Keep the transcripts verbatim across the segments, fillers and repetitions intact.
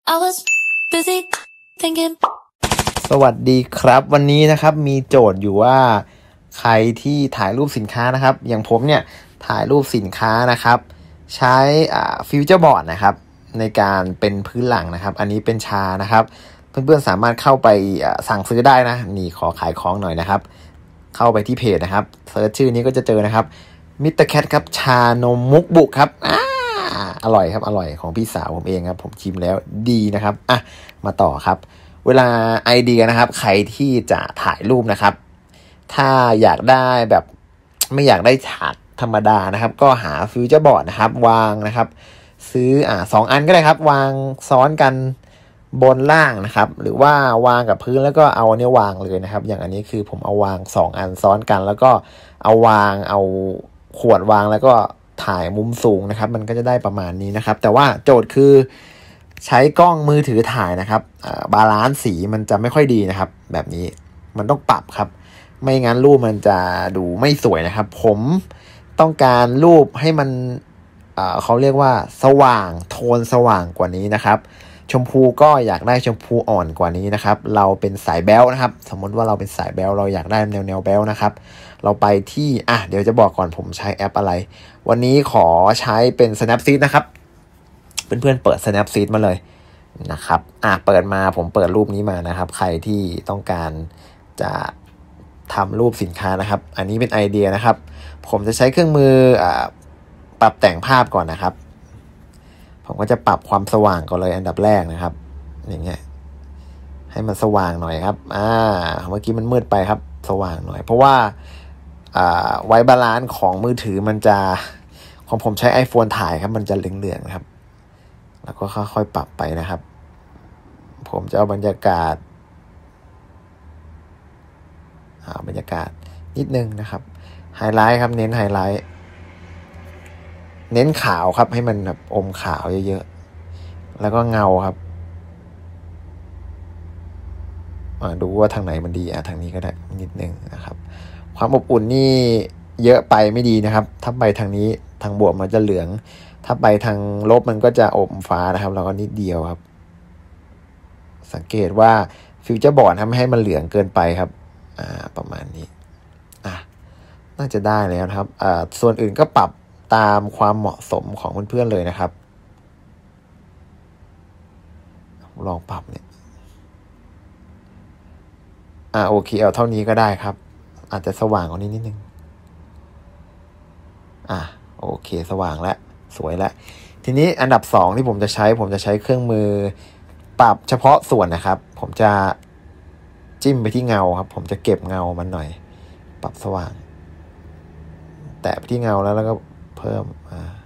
I was busy thinking สวัสดีครับวันนี้นะครับมีโจทย์อยู่ว่าใครที่ถ่ายรูปสินค้านะครับอย่างผมเนี่ยถ่ายรูปสินค้านะครับใช้อ่าฟิวเจอร์บอร์ดนะครับในการเป็นพื้นหลังนะครับอันนี้เป็นชานะครับเพื่อนๆสามารถเข้าไปสั่งซื้อได้นะนี่ขอขายของหน่อยนะครับเข้าไปที่เพจนะครับเซิร์ชชื่อนี้ก็จะเจอนะครับมิสเตอร์แคทครับชานมมุกบุกครับอ่าอร่อยครับอร่อยของพี่สาวผมเองครับผมชิมแล้วดีนะครับอ่ะมาต่อครับเวลาไอเดียนะครับใครที่จะถ่ายรูปนะครับถ้าอยากได้แบบไม่อยากได้ฉากธรรมดานะครับก็หาฟิวเจอร์บอร์ดนะครับวางนะครับซื้ออ่าสองอันก็ได้ครับวางซ้อนกันบนล่างนะครับหรือว่าวางกับพื้นแล้วก็เอาอันนี้วางเลยนะครับอย่างอันนี้คือผมเอาวางสองอันซ้อนกันแล้วก็เอาวางเอาขวดวางแล้วก็ถ่ายมุมสูงนะครับมันก็จะได้ประมาณนี้นะครับแต่ว่าโจทย์คือใช้กล้องมือถือถ่ายนะครับบาลานซ์สีมันจะไม่ค่อยดีนะครับแบบนี้มันต้องปรับครับไม่งั้นรูปมันจะดูไม่สวยนะครับผมต้องการรูปให้มันเอ่อเขาเรียกว่าสว่างโทนสว่างกว่านี้นะครับชมพูก็อยากได้ชมพูอ่อนกว่านี้นะครับเราเป็นสายแบ๊วนะครับสมมติว่าเราเป็นสายแบ๊วเราอยากได้แนวแนวแบ๊วนะครับเราไปที่อ่ะเดี๋ยวจะบอกก่อนผมใช้แอปอะไรวันนี้ขอใช้เป็น Snapseed นะครับเพื่อนๆเปิด Snapseed มาเลยนะครับอ่ะเปิดมาผมเปิดรูปนี้มานะครับใครที่ต้องการจะทำรูปสินค้านะครับอันนี้เป็นไอเดียนะครับผมจะใช้เครื่องมืออ่าปรับแต่งภาพก่อนนะครับผมก็จะปรับความสว่างก่อนเลยอันดับแรกนะครับอย่างเงี้ยให้มันสว่างหน่อยครับอ่าเมื่อกี้มันมืดไปครับสว่างหน่อยเพราะว่าอ่าไว้บาลานซ์ของมือถือมันจะของผมใช้ iPhone ถ่ายครับมันจะเหลืองๆนะครับแล้วก็ค่อยๆปรับไปนะครับผมจะเอาบรรยากาศอ่าบรรยากาศนิดนึงนะครับไฮไลท์ครับเน้นไฮไลท์เน้นขาวครับให้มันแบบอมขาวเยอะๆแล้วก็เงาครับมาดูว่าทางไหนมันดีอ่ะทางนี้ก็ได้นิดนึงนะครับความอบอุ่นนี่เยอะไปไม่ดีนะครับถ้าไปทางนี้ทางบวกมันจะเหลืองถ้าไปทางลบมันก็จะอมฟ้านะครับเราก็นิดเดียวครับสังเกตว่าฟิวเจอร์บอร์ดทำให้มันเหลืองเกินไปครับอ่าประมาณนี้อ่ะน่าจะได้แล้วนะครับอ่าส่วนอื่นก็ปรับตามความเหมาะสมของเพื่อนๆเลยนะครับลองปรับเนี่ยอ่าโอเคเอาเท่านี้ก็ได้ครับอาจจะสว่างกว่านี้นิดนึงอ่ะโอเคสว่างแล้วสวยแล้วทีนี้อันดับสองที่ผมจะใช้ผมจะใช้เครื่องมือปรับเฉพาะส่วนนะครับผมจะจิ้มไปที่เงาครับผมจะเก็บเงามันหน่อยปรับสว่างแตะไปที่เงาแล้วแล้วก็เพิ่มอ่า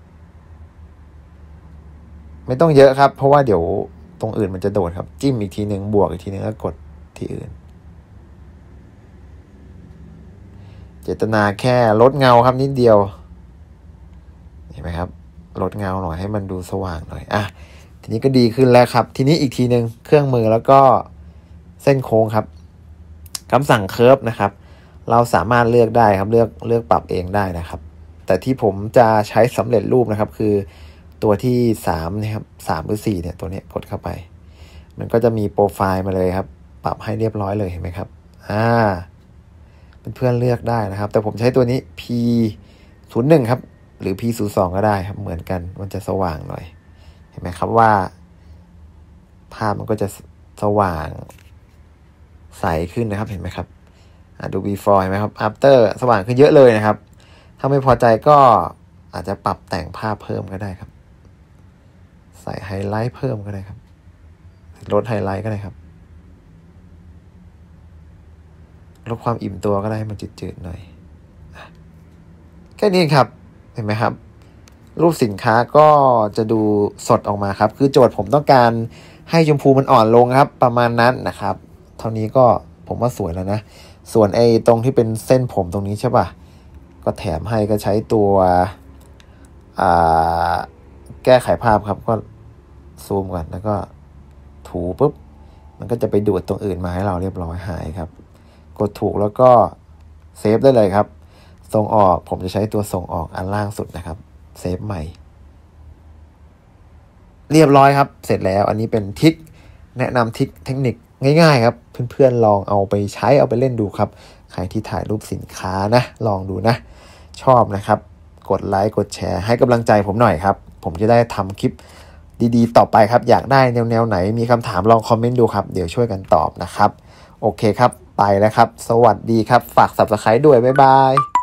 ไม่ต้องเยอะครับเพราะว่าเดี๋ยวตรงอื่นมันจะโดดครับจิ้มอีกทีหนึ่งบวกอีกทีหนึ่งแล้วกดที่อื่นเจตนาแค่ลดเงาครับนิดเดียวเห็นไหมครับลดเงาหน่อยให้มันดูสว่างหน่อยอ่ะทีนี้ก็ดีขึ้นแล้วครับทีนี้อีกทีหนึ่งเครื่องมือแล้วก็เส้นโค้งครับคำสั่งเคิร์ฟนะครับเราสามารถเลือกได้ครับเลือกเลือกปรับเองได้นะครับแต่ที่ผมจะใช้สำเร็จรูปนะครับคือตัวที่สามนะครับสามหรือสี่เนี่ยตัวนี้กดเข้าไปมันก็จะมีโปรไฟล์มาเลยครับปรับให้เรียบร้อยเลยเห็นไหมครับอ่าเพื่อนๆเลือกได้นะครับแต่ผมใช้ตัวนี้ พี ศูนย์หนึ่ง ครับหรือ พี ศูนย์สอง ก็ได้ครับเหมือนกันมันจะสว่างหน่อยเห็นไหมครับว่าภาพมันก็จะสว่างใสขึ้นนะครับเห็นไหมครับดู before เห็นไหมครับ after สว่างขึ้นเยอะเลยนะครับถ้าไม่พอใจก็อาจจะปรับแต่งภาพเพิ่มก็ได้ครับใส่ไฮไลท์เพิ่มก็ได้ครับลดไฮไลท์ก็ได้ครับลดความอิ่มตัวก็ได้ให้มันจืดๆหน่อยแค่นี้ครับเห็นไหมครับรูปสินค้าก็จะดูสดออกมาครับคือโจทย์ผมต้องการให้ชมพูมันอ่อนลงครับประมาณนั้นนะครับเท่านี้ก็ผมว่าสวยแล้วนะส่วนไอ้ตรงที่เป็นเส้นผมตรงนี้ใช่ป่ะก็แถมให้ก็ใช้ตัวอ่าแก้ไขภาพครับก็ซูมก่อนแล้วก็ถูปุ๊บมันก็จะไปดูดตรงอื่นมาให้เราเรียบร้อยหายครับกดถูกแล้วก็เซฟได้เลยครับส่งออกผมจะใช้ตัวส่งออกอันล่างสุดนะครับเซฟใหม่เรียบร้อยครับเสร็จแล้วอันนี้เป็นทริคแนะนำทริคเทคนิคง่ายๆครับเพื่อนๆลองเอาไปใช้เอาไปเล่นดูครับใครที่ถ่ายรูปสินค้านะลองดูนะชอบนะครับกดไลค์กดแชร์ให้กำลังใจผมหน่อยครับผมจะได้ทำคลิปดีๆต่อไปครับอยากได้แนวๆไหนมีคำถามลองคอมเมนต์ดูครับเดี๋ยวช่วยกันตอบนะครับโอเคครับไปแล้วครับสวัสดีครับฝาก ซับสไครบ์ ด้วยบ๊ายบาย